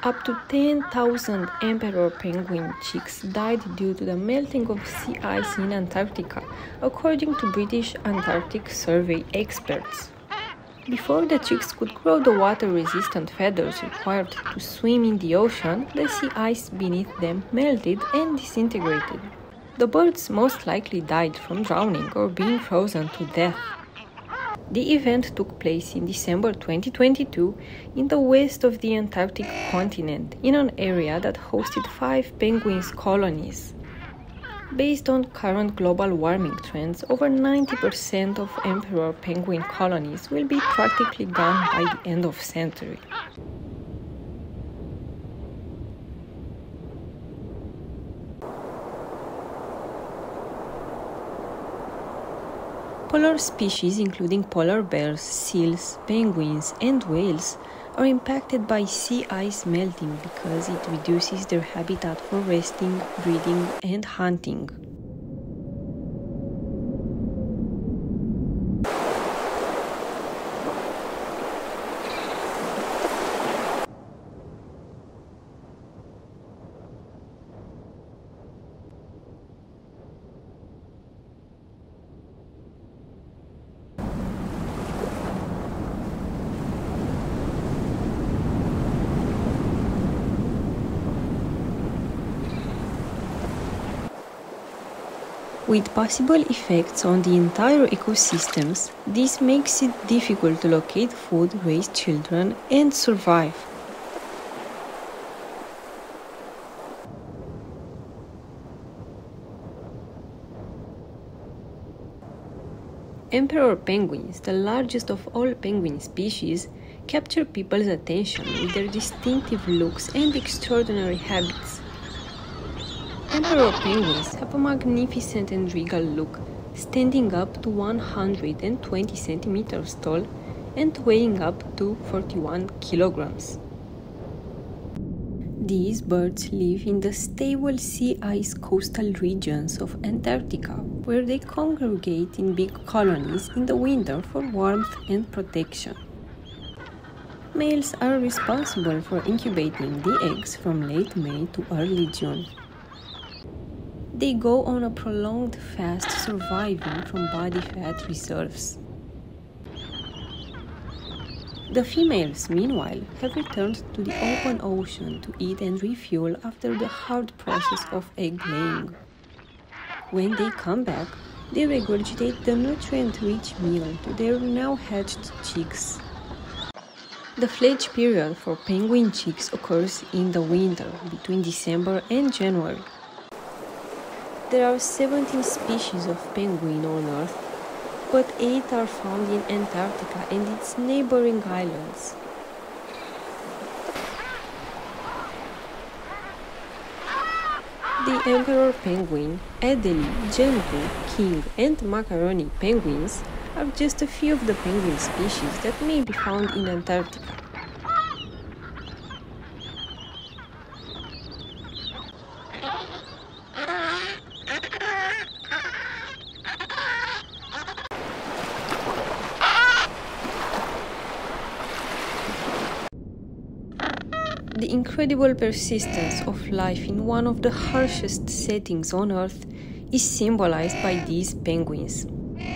Up to 10,000 emperor penguin chicks died due to the melting of sea ice in Antarctica, according to British Antarctic Survey experts. Before the chicks could grow the water-resistant feathers required to swim in the ocean, the sea ice beneath them melted and disintegrated. The birds most likely died from drowning or being frozen to death. The event took place in December 2022 in the west of the Antarctic continent, in an area that hosted 5 penguin colonies. Based on current global warming trends, over 90% of emperor penguin colonies will be practically gone by the end of the century. Polar species, including polar bears, seals, penguins, and whales, are impacted by sea ice melting because it reduces their habitat for resting, breeding, and hunting. With possible effects on the entire ecosystems, this makes it difficult to locate food, raise children, and survive. Emperor penguins, the largest of all penguin species, capture people's attention with their distinctive looks and extraordinary habits. Emperor penguins have a magnificent and regal look, standing up to 120 centimeters tall and weighing up to 41 kilograms. These birds live in the stable sea ice coastal regions of Antarctica, where they congregate in big colonies in the winter for warmth and protection. Males are responsible for incubating the eggs from late May to early June. They go on a prolonged fast, surviving from body fat reserves. The females, meanwhile, have returned to the open ocean to eat and refuel after the hard process of egg laying. When they come back, they regurgitate the nutrient-rich meal to their now hatched chicks. The fledge period for penguin chicks occurs in the winter, between December and January. There are 17 species of penguin on Earth, but 8 are found in Antarctica and its neighboring islands. The emperor penguin, Adelie, Jambu, king, and macaroni penguins are just a few of the penguin species that may be found in Antarctica. The incredible persistence of life in one of the harshest settings on Earth is symbolized by these penguins.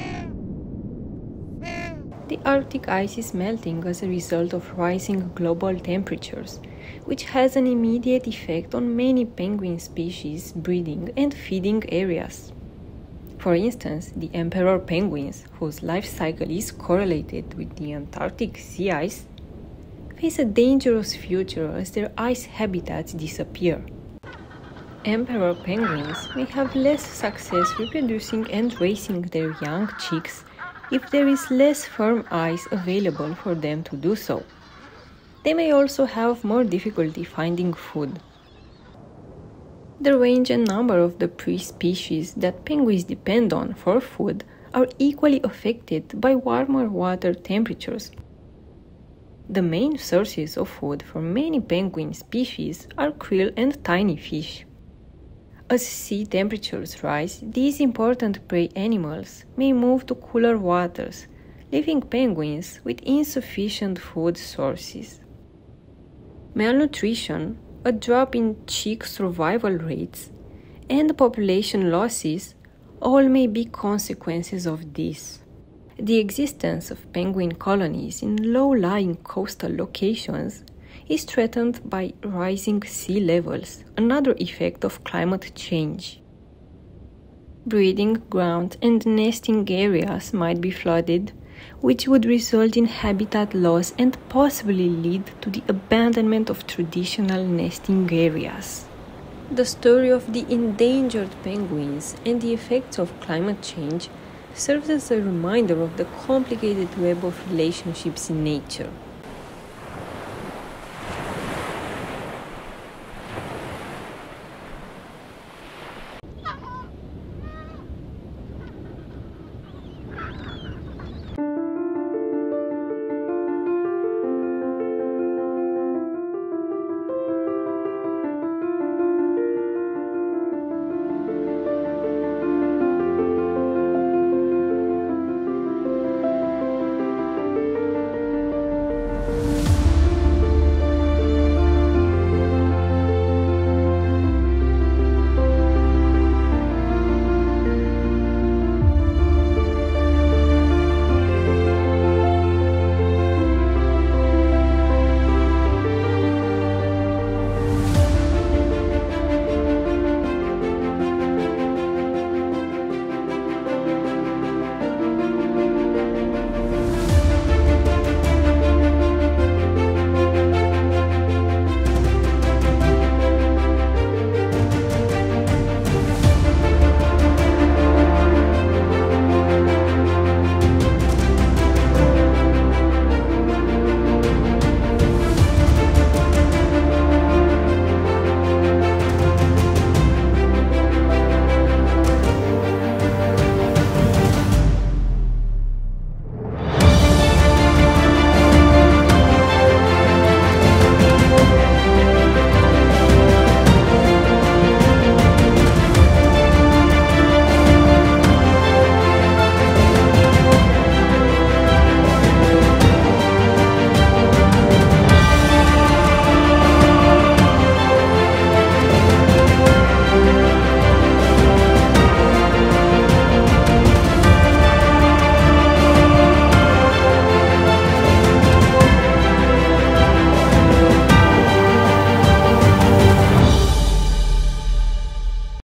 The Arctic ice is melting as a result of rising global temperatures, which has an immediate effect on many penguin species' breeding and feeding areas. For instance, the emperor penguins, whose life cycle is correlated with the Antarctic sea ice, face a dangerous future as their ice habitats disappear. Emperor penguins may have less success reproducing and raising their young chicks if there is less firm ice available for them to do so. They may also have more difficulty finding food. The range and number of the prey species that penguins depend on for food are equally affected by warmer water temperatures. The main sources of food for many penguin species are krill and tiny fish. As sea temperatures rise, these important prey animals may move to cooler waters, leaving penguins with insufficient food sources. Malnutrition, a drop in chick survival rates, and population losses all may be consequences of this. The existence of penguin colonies in low-lying coastal locations is threatened by rising sea levels, another effect of climate change. Breeding grounds and nesting areas might be flooded, which would result in habitat loss and possibly lead to the abandonment of traditional nesting areas. The story of the endangered penguins and the effects of climate change serves as a reminder of the complicated web of relationships in nature.